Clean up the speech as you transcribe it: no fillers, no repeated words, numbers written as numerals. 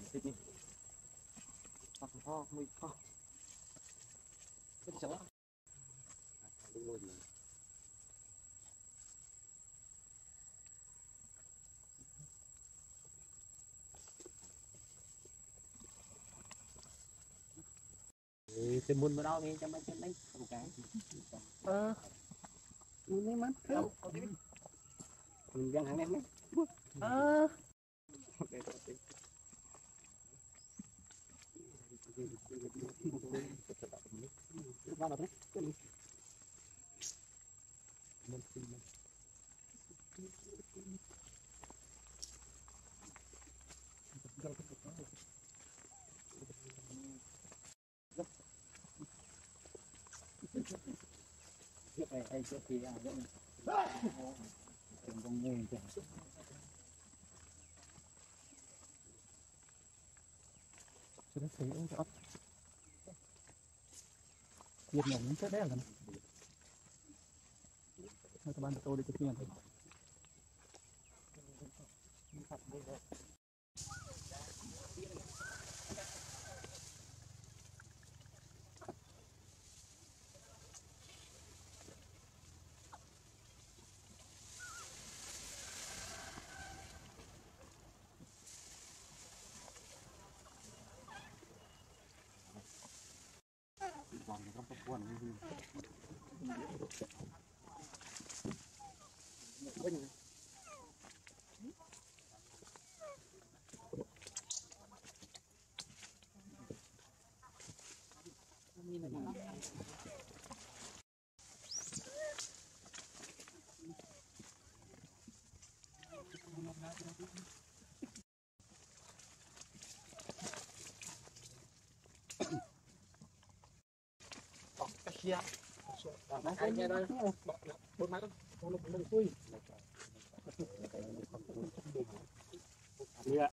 Ini. Oh, muy oh. Cái chỗ. Đúng rồi. Thì muốn vào đâu đi cho mấy cái đấy một cái. Muốn mấy mắt. Mình đang hàng em ấy. Đây chỗ kia con nghe kìa. Cho nó thấy ông cho việc nhỏ cũng chết đấy rồi. Các bạn tôi đi chụp hình. Còn không có quần gì. Kia. Anh nghe đây. Bốn máy đâu. Không được tui. Đi ạ.